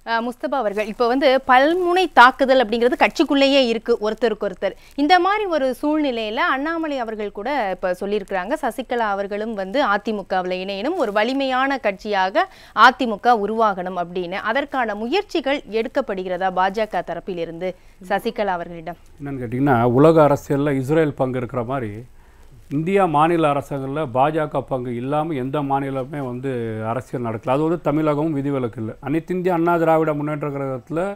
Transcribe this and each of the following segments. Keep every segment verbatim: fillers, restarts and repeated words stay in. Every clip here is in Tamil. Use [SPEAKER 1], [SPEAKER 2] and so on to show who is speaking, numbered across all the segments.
[SPEAKER 1] முஸ்தபா அவர்கள் இப்போ வந்து பல்முனை தாக்குதல் அப்படிங்கிறது கட்சிக்குள்ளேயே இருக்கு ஒருத்தருக்கு ஒருத்தர். இந்த மாதிரி ஒரு சூழ்நிலையில அண்ணாமலை அவர்கள் கூட இப்ப சொல்லியிருக்கிறாங்க, சசிகலா அவர்களும் வந்து அதிமுகவில் இணையணும், ஒரு வலிமையான கட்சியாக அதிமுக உருவாகணும் அப்படின்னு. அதற்கான முயற்சிகள் எடுக்கப்படுகிறதா பாஜக தரப்பில் இருந்து சசிகலா அவர்களிடம்? என்னன்னு
[SPEAKER 2] கேட்டீங்கன்னா, உலக அரசியல்ல இஸ்ரேல் பங்கு இருக்கிற மாதிரி இந்தியா மாநில அரசுகளில் பாஜக பங்கு இல்லாமல் எந்த மாநிலமே வந்து அரசியல் நடக்கல. அது வந்து தமிழகமும் விதிவிலக்கு இல்லை. அனைத்து இந்திய அண்ணா திராவிட முன்னேற்ற கழகத்தில்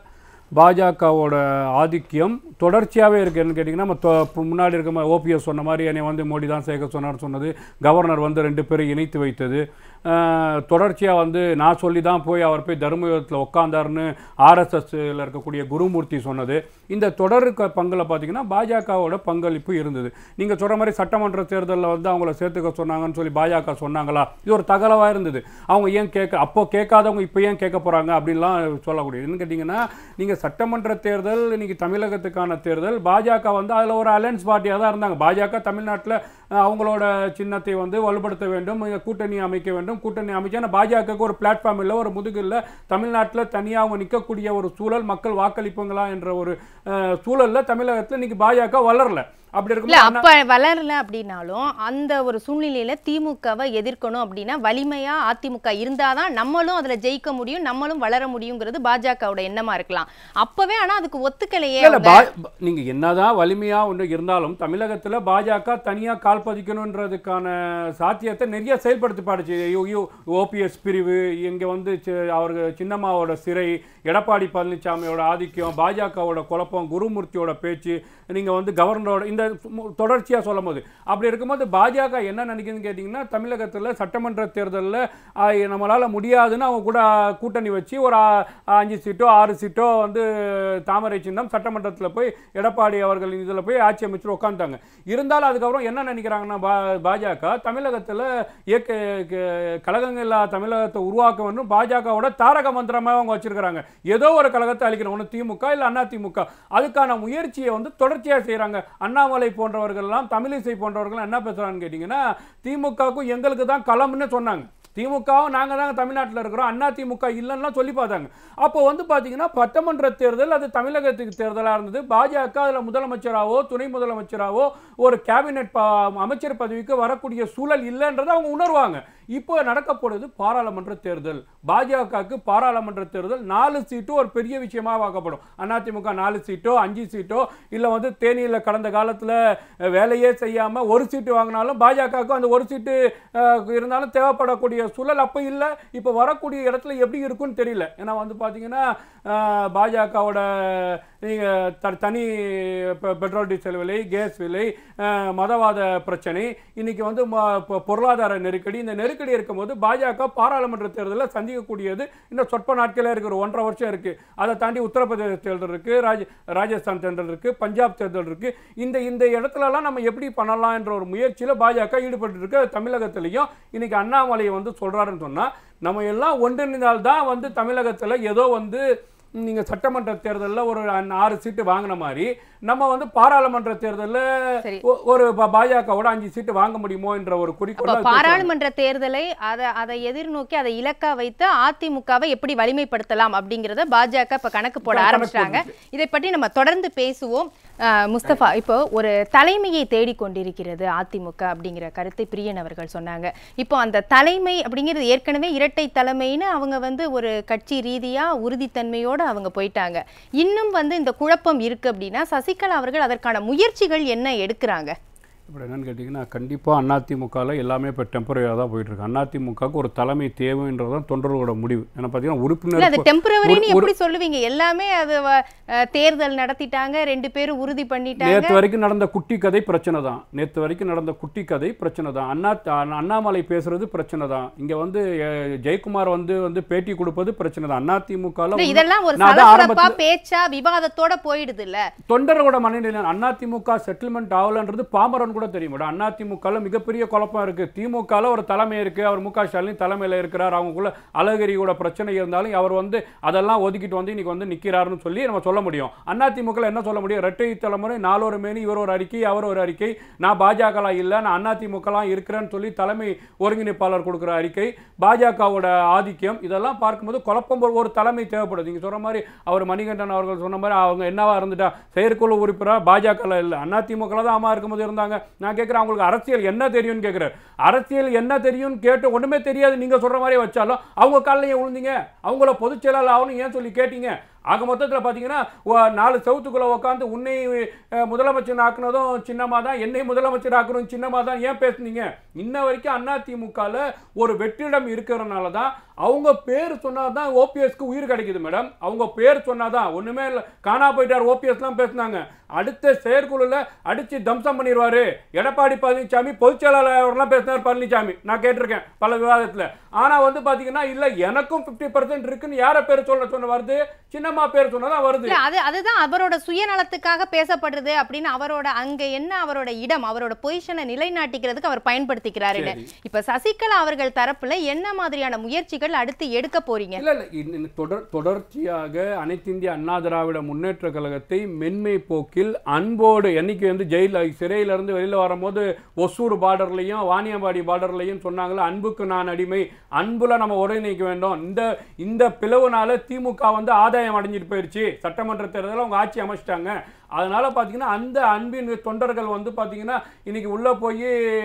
[SPEAKER 2] பாஜகவோட ஆதிக்கம் தொடர்ச்சியாகவே இருக்குது. என்னன்னு கேட்டிங்கன்னா, நம்ம முன்னாடி இருக்க மாதிரி ஓபிஎஸ் சொன்ன மாதிரி என்னை வந்து மோடி தான் சேர்க்க சொன்னார்னு சொன்னது, கவர்னர் வந்து ரெண்டு பேரும் இணைத்து வைத்தது, தொடர்ச்சியாக வந்து நான் சொல்லி தான் போய் அவர் போய் தர்மயுகத்தில் உட்காந்தாருன்னு ஆர்எஸ்எஸ்ல இருக்கக்கூடிய குருமூர்த்தி சொன்னது, இந்த தொடர் பங்கில் பார்த்தீங்கன்னா பாஜகவோட பங்களிப்பு இருந்தது. நீங்கள் சொல்கிற மாதிரி சட்டமன்ற தேர்தலில் வந்து அவங்கள சேர்த்துக்க சொன்னாங்கன்னு சொல்லி பாஜக சொன்னாங்களா? இது ஒரு தகவலாக இருந்தது. அவங்க ஏன் கேட்க அப்போ கேட்காதவங்க இப்போ ஏன் கேட்க போகிறாங்க அப்படின்லாம் சொல்லக்கூடியது. என்னன்னு கேட்டிங்கன்னா, நீங்கள் சட்டமன்ற தேர்தல் இன்னைக்கு தமிழகத்துக்கான தேர்தல், பாஜக வந்து அதில் ஒரு அலையன்ஸ் பார்ட்டியாக தான் இருந்தாங்க. பாஜக தமிழ்நாட்டில் அவங்களோட சின்னத்தை வந்து வலுப்படுத்த வேண்டும், கூட்டணி அமைக்க வேண்டும். கூட்டணி அமைச்சா பாஜகவுக்கு ஒரு பிளாட்ஃபார்ம் இல்லை, ஒரு முதுகு இல்லை. தமிழ்நாட்டில் தனியாக அவங்க நிற்கக்கூடிய ஒரு சூழல், மக்கள் வாக்களிப்புங்களா என்ற ஒரு சூழல்ல தமிழகத்தில் இன்னைக்கு பாஜக வளரல. அப்படி இருக்குல்ல, அப்ப
[SPEAKER 1] வளரல அப்படின்னாலும் அந்த ஒரு சூழ்நிலையில திமுகவை எதிர்க்கணும் அப்படின்னா வலிமையா அதிமுக இருந்தாதான் நம்மளும் அதுல ஜெயிக்க முடியும், நம்மளும் வளர முடியுங்கிறது பாஜகவோட எண்ணமா இருக்கலாம். அப்பவே ஆனா அதுக்கு ஒத்துக்கலையே.
[SPEAKER 2] நீங்க என்னதான் வலிமையா ஒன்று இருந்தாலும் தமிழகத்துல பாஜக தனியா கால் பதிக்கணும்ன்றதுக்கான சாத்தியத்தை நிறைய செயல்படுத்தி பாடுச்சு. ஓபிஎஸ் பிரிவு, இங்க வந்து அவருக்கு சின்னம்மாவோட சிறை, எடப்பாடி பழனிசாமியோட ஆதிக்கம், பாஜகவோட குழப்பம், குருமூர்த்தியோட பேச்சு, நீங்க வந்து கவர்னரோட இந்த தொடர்ச்சியாக சொல்லும் போது, அப்படி இருக்கும்போது பாஜக என்ன நினைக்குதுன்னு கேட்டிங்கன்னா, தமிழகத்தில் சட்டமன்ற தேர்தலில் நம்மளால் முடியாதுன்னு அவங்க கூட கூட்டணி வச்சு ஒரு அஞ்சு சீட்டோ ஆறு சீட்டோ வந்து தாமரை சின்னம் சட்டமன்றத்தில் போய் எடப்பாடி அவர்கள் இதில் போய் ஆட்சி அமைச்சு உட்காந்துட்டாங்க. இருந்தாலும் அதுக்கப்புறம் என்ன நினைக்கிறாங்கன்னா, பாஜக தமிழகத்தில் இயக்க கழகங்கள் இல்லா தமிழகத்தை உருவாக்க வேண்டும் பாஜகவோட தாரக மந்திரமாக அவங்க வச்சிருக்கிறாங்க. ஏதோ ஒரு கழகத்தை அளிக்கணும், ஒன்று திமுக இல்லை அண்ணா திமுக. அதுக்கான முயற்சியை வந்து தொடர்ச்சியாக செய்கிறாங்க. அண்ணா அண்ணாமலை போன்றவர்கள்லாம், தமிழிசை போன்றவர்கள் என்ன பேசுறான்னு கேட்டீங்கன்னா, திமுகவுக்கும் எங்களுக்கு தான் களம்னு சொன்னாங்க. திமுகவும் நாங்க தாங்க தமிழ்நாட்டில் இருக்கிறோம், அண்ணா திமுக இல்லைன்னா சொல்லி பார்த்தாங்க. அப்போ வந்து பார்த்தீங்கன்னா சட்டமன்ற தேர்தல் அது தமிழகத்துக்கு தேர்தலாக இருந்தது. பாஜக அதில் முதலமைச்சராகவோ துணை முதலமைச்சராகவோ ஒரு கேபினெட் அமைச்சர் பதவிக்கு வரக்கூடிய சூழல் இல்லைன்றதை அவங்க உணர்வாங்க. இப்போ நடக்கப்படுவது பாராளுமன்ற தேர்தல். பாஜகவுக்கு பாராளுமன்ற தேர்தல் நாலு சீட்டோ ஒரு பெரிய விஷயமா வாக்கப்படும். அதிமுக நாலு சீட்டோ அஞ்சு சீட்டோ இல்லை வந்து தேனியில் கடந்த காலத்தில் வேலையே செய்யாமல் ஒரு சீட்டு வாங்கினாலும் பாஜகவுக்கு அந்த ஒரு சீட்டு இருந்தாலும் தேவைப்படக்கூடிய சூழல் அப்போ இல்லை. இப்போ வரக்கூடிய இடத்துல எப்படி இருக்குன்னு தெரியல. ஏன்னா வந்து பார்த்தீங்கன்னா பாஜகவோட நீங்கள் தனி பெட்ரோல் டீசல் விலை, கேஸ் விலை, மதவாத பிரச்சனை, இன்னைக்கு வந்து பொருளாதார நெருக்கடி, இந்த நெருக்கடி இருக்கும்போது பாஜக பாராளுமன்ற தேர்தலில் சந்திக்கக்கூடியது இன்னும் சொற்ப நாட்களே இருக்கு, ஒரு ஒன்றரை வருஷம் இருக்கு. அதை தாண்டி உத்தரப்பிரதேச தேர்தல் இருக்கு, ராஜ ராஜஸ்தான் தேர்தல் இருக்கு, பஞ்சாப் தேர்தல் இருக்கு. இந்த இந்த இடத்துலலாம் நம்ம எப்படி பண்ணலாம் என்ற ஒரு முயற்சியில் பாஜக ஈடுபட்டு இருக்கு. தமிழகத்திலையும் இன்னைக்கு அண்ணாமலை வந்து சொல்றாருன்னு சொன்னா, நம்ம எல்லாம் ஒன்றிணைந்தால்தான் வந்து தமிழகத்தில் ஏதோ வந்து நீங்க சட்டமன்ற தேர்தலில் ஒரு ஆறு சீட்டு வாங்கின மாதிரி நம்ம வந்து பாராளுமன்ற தேர்தலில் ஒரு பாஜகவோட அஞ்சு சீட்டு வாங்க முடியுமோ என்ற ஒரு குறிக்கோள்.
[SPEAKER 1] பாராளுமன்ற தேர்தலை அதை அதை எதிர்நோக்கி அதை இலக்கா வைத்து அதிமுகவை எப்படி வலிமைப்படுத்தலாம் அப்படிங்கிறத பாஜக இப்ப கணக்கு போட ஆரம்பிச்சாங்க. இதை பற்றி நம்ம தொடர்ந்து பேசுவோம். முஸ்தபா, இப்போ ஒரு தலைமையை தேடிக்கொண்டிருக்கிறது அதிமுக அப்படிங்கிற கருத்தை பிரியன் அவர்கள் சொன்னாங்க. இப்போ அந்த தலைமை அப்படிங்கிறது ஏற்கனவே இரட்டை தலைமைன்னு அவங்க வந்து ஒரு கட்சி ரீதியா உறுதித்தன்மையோட அவங்க போயிட்டாங்க. இன்னும் வந்து இந்த குழப்பம் இருக்கு அப்படின்னா சசிகலா அவர்கள் அதற்கான முயற்சிகள் என்ன எடுக்கிறாங்க?
[SPEAKER 2] இப்போ என்னன்னு கேட்டிங்கன்னா, கண்டிப்பாக அதிமுகவில் எல்லாமே இப்போ டெம்பரரியாக தான் போயிட்டு இருக்கு. அதிமுகவுக்கு ஒரு தலைமை தேவைன்றது தான் தொண்டர்களோட முடிவு. ஏன்னா பார்த்தீங்கன்னா உறுப்பினர்
[SPEAKER 1] அது டெம்பரரின்னு எப்படி சொல்லுவீங்க? எல்லாமே அது தேர்தல் நடத்திட்டாங்க, ரெண்டு பேரும் உறுதி பண்ணிட்டாங்க.
[SPEAKER 2] நேற்று வரைக்கும் நடந்த குட்டி கதை பிரச்சனை தான். நேற்று வரைக்கும் நடந்த குட்டி கதை பிரச்சனை தான். அண்ணா அண்ணாமலை பேசுறது பிரச்சனை தான். இங்க வந்து ஜெயக்குமார் வந்து வந்து பேட்டி கொடுப்பது பிரச்சனை தான். அதிமுகவில்
[SPEAKER 1] இதெல்லாம் ஒரு சலசலப்பா பேச்சா விவாதத்தோட போயிடுது இல்ல.
[SPEAKER 2] தொண்டர்களோட மனநிலை அதிமுக செட்டில்மெண்ட் ஆகலன்றது பாமரன் கூட தெரியும் மேடம். அதிமுகவில் மிகப்பெரிய குழப்பம் இருக்கு. திமுகவில் ஒரு தலைமை இருக்கு, அவர் மு க ஸ்டாலின் தலைமையில் இருக்கிறார். அவங்களுக்குள்ள அழகிரியோட பிரச்சனை இருந்தாலும் அவர் வந்து அதெல்லாம் ஒதுக்கிட்டு வந்து இன்னைக்கு வந்து நிற்கிறாருன்னு சொல்லி நம்ம சொல்ல முடியும். அதிமுகவில் என்ன சொல்ல முடியும்? இரட்டை தலைமுறை நாலொரு மேனி, இவர் ஒரு அறிக்கை அவர் ஒரு அறிக்கை, நான் பாஜக இல்லை நான் அதிமுகலாம் இருக்கிறேன்னு சொல்லி தலைமை ஒருங்கிணைப்பாளர் கொடுக்குற அறிக்கை, பாஜகவோட ஆதிக்கம், இதெல்லாம் பார்க்கும்போது குழப்பம். ஒரு தலைமை தேவைப்படுது. நீங்க சொல்ற மாதிரி அவர் மணிகண்டன் அவர்கள் சொன்ன மாதிரி அவங்க என்னவா இருந்துட்டா செயற்குழு உறுப்பினர் பாஜக இல்லை, அதிமுக தான் அம்மா இருக்கும்போது இருந்தாங்க. நான் கேட்கிறேன் அவங்களுக்கு அரசியல் என்ன தெரியும்னு கேட்கிறேன். அரசியல் என்ன தெரியும்னு கேட்டு ஒண்ணுமே தெரியாது நீங்க சொல்ற மாதிரி வச்சாலும் அவங்க காலையில் ஏன் விழுந்தீங்க? அவங்கள பொதுச் செயலாளர் ஆகணும் ஏன் சொல்லி கேட்டீங்க? ஆக மொத்தத்தில் பார்த்தீங்கன்னா நாலு சவுத்துக்குள்ளே உட்காந்து உன்னை முதலமைச்சர் ஆக்குனதும் சின்னமாக தான், என்னை முதலமைச்சர் ஆக்கணும் சின்னமாக தான் ஏன் பேசுனீங்க? இன்ன வரைக்கும் அதிமுகவில் ஒரு வெற்றிடம் இருக்கிறதுனால தான் அவங்க பேர் சொன்னால் தான் ஓபிஎஸ்க்கு உயிர் கிடைக்குது மேடம். அவங்க பேர் சொன்னால் தான். ஒன்றுமே இல்லை, காணா போயிட்டார் ஓபிஎஸ்லாம் பேசினாங்க. அடுத்த செயற்குழுல அடிச்சு தம்சம் பண்ணிடுவாரு எடப்பாடி பழனிசாமி. பொதுச் செயலாளர்லாம் பேசினார் பழனிசாமி, நான் கேட்டிருக்கேன் பல விவாதத்தில். ஆனால் வந்து பார்த்தீங்கன்னா இல்லை எனக்கும் ஃபிஃப்டி பர்சன்ட் இருக்குன்னு யாரை பேர் சொல்ல சொன்ன வருது? சின்னம்மா பேர் சொன்னதான் வருது.
[SPEAKER 1] அது அதுதான் அவரோட சுயநலத்துக்காக பேசப்படுறது அப்படின்னு அவரோட அங்க என்ன அவரோட இடம், அவரோட பொசிஷனை நிலைநாட்டிக்கிறதுக்கு அவர் பயன்படுத்திக்கிறாரு. இப்ப சசிகலா அவர்கள் தரப்புல என்ன மாதிரியான முயற்சிகள் அடுத்து எடுக்க போறீங்க? இல்ல
[SPEAKER 2] இல்ல தொடர் தொடர்ச்சியாக அனைத்து இந்திய அண்ணா திராவிட முன்னேற்ற கழகத்தை மென்மை போக்கில் அன்போடு, என்னைக்கு வந்து ஜெயில சிறையில இருந்து வெளியில வரும்போது ஒசூர் பார்டர்லையும் வாணியம்பாடி பார்டர்லையும் சொன்னாங்களே அன்புக்கு நான் அடிமை, அன்புல நம்ம ஒருங்கிணைக்க வேண்டும். இந்த இந்த பிளவுனால திமுக வந்து ஆதாயம் அடைஞ்சிட்டு போயிருச்சு. சட்டமன்ற தேர்தலில் அவங்க ஆட்சி அமைச்சிட்டாங்க. அதனால பார்த்தீங்கன்னா அந்த அன்பின் தொண்டர்கள் வந்து பார்த்தீங்கன்னா இன்னைக்கு உள்ள போய்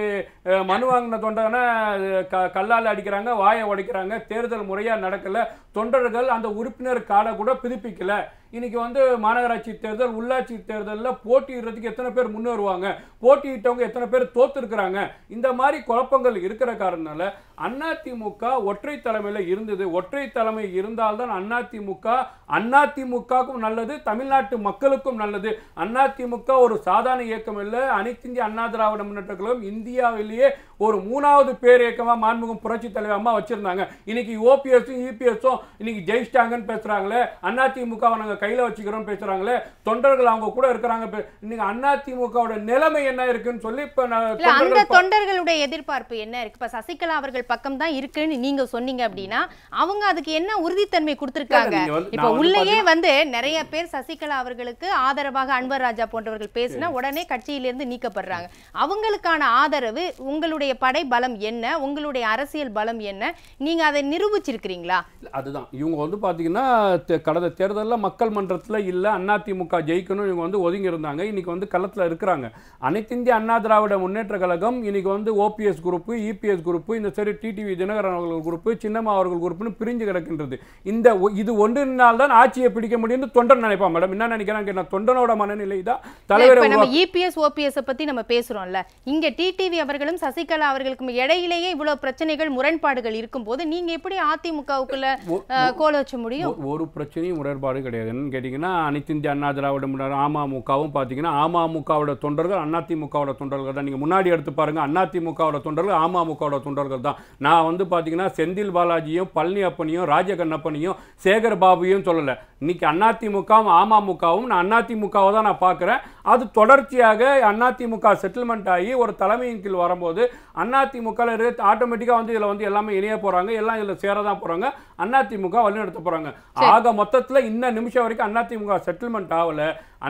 [SPEAKER 2] மனு வாங்கின தொண்டனை க கல்லால் அடிக்கிறாங்க, வாயை உடைக்கிறாங்க. தேர்தல் முறையாக நடக்கலை. தொண்டர்கள் அந்த உறுப்பினர் கார்டை கூட புதுப்பிக்கல. இன்னைக்கு வந்து மாநகராட்சி தேர்தல், உள்ளாட்சி தேர்தலில் போட்டியிடுறதுக்கு எத்தனை பேர் முன்னேறுவாங்க, போட்டியிட்டவங்க எத்தனை பேர் தோத்துருக்குறாங்க. இந்த மாதிரி குழப்பங்கள் இருக்கிற காரணனால அதிமுக ஒற்றை தலைமையில் இருந்தது. ஒற்றை தலைமை இருந்தால்தான் அதிமுக அதிமுகவுக்கும் நல்லது, தமிழ்நாட்டு மக்களுக்கும் நல்லது. அதிமுக ஒரு சாதாரண இயக்கம் இல்லை, அனைத்து இந்திய அண்ணா திராவிட முன்னேற்ற கழகம் இந்தியாவிலேயே ஒரு மூணாவது பேர் இயக்கமா மாண்புமிகு புரட்சி தலைவர் அம்மா வச்சிருந்தாங்க. இன்னைக்கு ஓபிஎஸும் இபிஎஸும் இன்னைக்கு ஜெயிச்சிட்டாங்கன்னு பேசுறாங்களே, அதிமுகவை நாங்கள் கையில வச்சுக்கிறோம் பேசுறாங்களே, தொண்டர்கள் அவங்க கூட இருக்கிறாங்க. இன்னைக்கு அதிமுகவோட நிலைமை என்ன இருக்குன்னு சொல்லி இப்ப
[SPEAKER 1] அந்த தொண்டர்களுடைய எதிர்பார்ப்பு என்ன இருக்கு? இப்ப சசிகலா அவர்கள் பக்கம் தான் இருக்குன்னு நீங்க சொன்னீங்க அப்படின்னா அவங்க அதுக்கு என்ன உறுதித்தன்மை கொடுத்திருக்காங்க? இப்ப உள்ளேயே வந்து நிறைய பேர் சசிகலா அவர்களுக்கு ஆதரவாக அன்வர் ராஜா போன்றவர்கள் பேசினா உடனே கட்சியிலிருந்து நீக்கப்படுறாங்க. அவங்களுக்கான ஆதரவு, உங்களுடைய படை பலம் என்ன, உங்களுடைய அரசியல் பலம் என்ன, நீங்க அதை நிரூபிச்சிருக்கிறீங்களா?
[SPEAKER 2] அதுதான் இவங்க வந்து பாத்தீங்கன்னா கடந்த தேர்தலில் மக்கள் மன்றத்தில் இல்ல அதிமுக ஜெயிக்கணும் இவங்க வந்து ஒதுங்கி இருந்தாங்க. இன்னைக்கு வந்து களத்தில் இருக்கிறாங்க. அனைத்து இந்திய அண்ணா திராவிட முன்னேற்ற கழகம் இன்னைக்கு வந்து ஓபிஎஸ் குரூப், இபிஎஸ் குரூப், இந்த சரி டிடிவி தினகரன் அவர்கள் குரூப், சின்னம்மா அவர்கள் குரூப்னு பிரிஞ்சு கிடக்கின்றது. இந்த இது ஒன்றினால் தான் ஆட்சியை பிடிக்க முடியும் தொண்டன் நினைப்பான் மேடம். என்ன நினைக்கிறாங்க? தொண்டனோட மனநிலை தான் தலைவர்.
[SPEAKER 1] நம்ம இபிஎஸ் ஓபிஎஸ் பத்தி நம்ம பேசுறோம்ல, இங்க டிடிவி அவர்களும் சசிகலா அவர்களுக்கும் இடையிலேயே இவ்வளவு பிரச்சனைகள் முரண்பாடுகள் இருக்கும் போது நீங்க எப்படி அதிமுகவுக்குள்ள கோல வச்ச முடியும்?
[SPEAKER 2] ஒரு பிரச்சனையும் முரண்பாடு கிடையாது. என்னன்னு கேட்டீங்கன்னா அனைத்து இந்திய அண்ணா திராவிட முன்னேற்ற அமமுகவும் பாத்தீங்கன்னா அமமுகவோட தொண்டர்கள் அதிமுகவோட தொண்டர்கள் தான். நீங்க முன்னாடி எடுத்து பாருங்க, அதிமுகவோட தொண்டர்கள் அமமுகவோட தொண்டர்கள் தான். நான் வந்து பாத்தீங்கன்னா செந்தில் பாலாஜியும் பழனி அப்பனையும் ராஜகண்ணப்பனையும் சேகர் பாபுவையும் சொல்லல. இன்னைக்கு அதிமுகவும் அமமுகவும் நான் அதிமுகவை தான் நான் பார்க்குறேன். அது தொடர்ச்சியாக அதிமுக செட்டில்மெண்ட் ஆகி ஒரு தலைமையின் கீழ் வரும்போது அதிமுக ஆட்டோமேட்டிக்காக வந்து இதில் வந்து எல்லாமே இணைய போகிறாங்க, எல்லாம் இதில் சேர தான் போகிறாங்க, அதிமுக வழிநடத்த போகிறாங்க. ஆக மொத்தத்தில் இந்த நிமிஷம் வரைக்கும் அதிமுக செட்டில்மெண்ட் ஆகலை.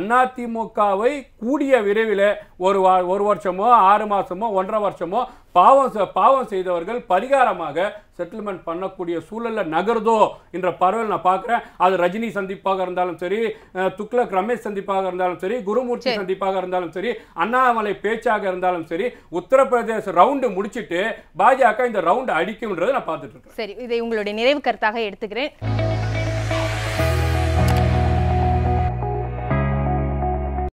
[SPEAKER 2] அதிமுகவை கூடிய விரைவில் ஒரு ஒரு வருஷமோ ஆறு மாதமோ ஒன்றரை வருஷமோ பாவம் பாவம் செய்தவர்கள் பரிகாரமாக செட்டில்மெண்ட் பண்ணக்கூடிய சூழலில் நகர்தோ என்ற பரவல் நான் பார்க்குறேன். அது ரஜினி சந்திப்பாக இருந்தாலும் சரி, துக்ளக் ரமேஷ் சந்திப்பாக இருந்தாலும் சரி, குருமூர்த்தி சந்திப்பாக இருந்தாலும் சரி, அண்ணாமலை பேச்சாக இருந்தாலும் சரி, உத்தரப்பிரதேச ரவுண்டு முடிச்சுட்டு பாஜக இந்த ரவுண்டு அடிக்கும்ன்றதை நான் பார்த்துட்டு இருக்கேன்.
[SPEAKER 1] சரி, இதை உங்களுடைய நிறைவு கருத்தாக எடுத்துக்கிறேன்.